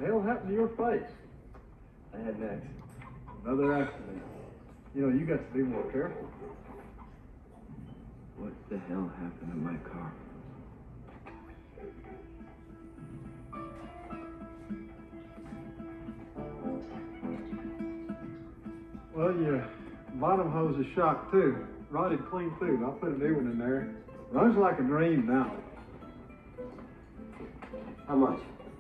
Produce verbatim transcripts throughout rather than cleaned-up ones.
the hell happened to your face? I had an accident. Another accident. You know, you got to be more careful. What the hell happened to my car? Well, your bottom hose is shot too. Rotted clean through. I'll put a new one in there. Runs like a dream now. How much?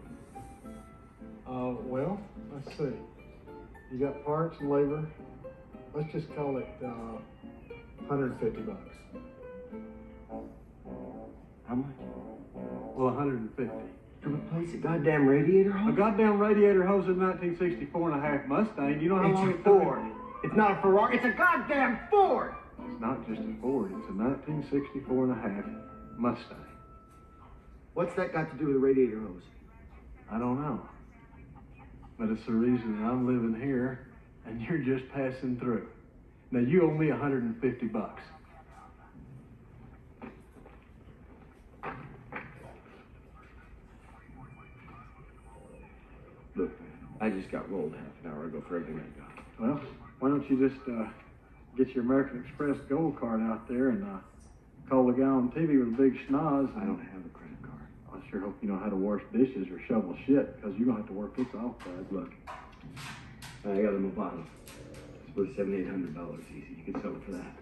Uh, well, let's see. You got parts and labor. Let's just call it uh, one hundred fifty bucks. How much? Well, one hundred fifty. To replace a goddamn radiator hose? A goddamn radiator hose in nineteen sixty-four and a half Mustang. You know how It's long a it took? Ford. It's not a Ferrari. It's a goddamn Ford. It's not just a Ford. It's a nineteen sixty-four and a half Mustang. What's that got to do with a radiator hose? I don't know. But it's the reason I'm living here and you're just passing through. Now you owe me one hundred fifty bucks. Look, I just got rolled half an hour ago for everything I got. Well, why don't you just uh, get your American Express Gold card out there and uh, call the guy on T V with a big schnoz. I don't have a credit card. I sure hope you know how to wash dishes or shovel shit, because you're going to have to work this off, bud. Look. I got a Movado. It's worth seven, eight hundred dollars easy. You can sell it for that.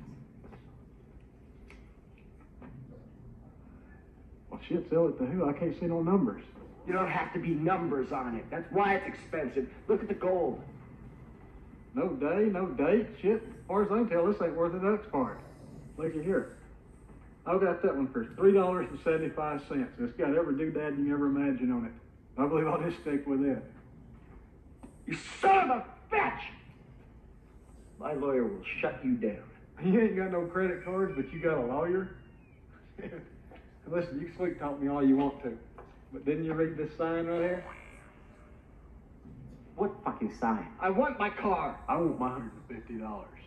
Well, shit, sell it to who? I can't see no numbers. You don't have to be numbers on it. That's why it's expensive. Look at the gold. No day, no date, shit. As far as I can tell, this ain't worth the next part. Look at here. I got that one for three dollars and seventy-five cents. It's got every doodad you can ever imagine on it. I believe I'll just stick with it. You son of a bitch! My lawyer will shut you down. You ain't got no credit cards, but you got a lawyer? Listen, you can sweet talk me all you want to, but didn't you read this sign right here? What fucking sign? I want my car. I want my one hundred fifty dollars.